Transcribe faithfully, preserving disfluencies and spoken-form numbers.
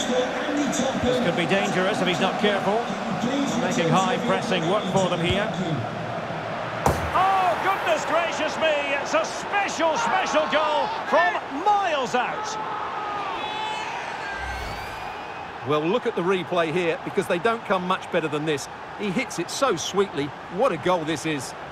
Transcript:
This could be dangerous if he's not careful. Making high pressing work for them here. Oh, goodness gracious me! It's a special, special goal from miles out. Well, look at the replay here, because they don't come much better than this. He hits it so sweetly. What a goal this is.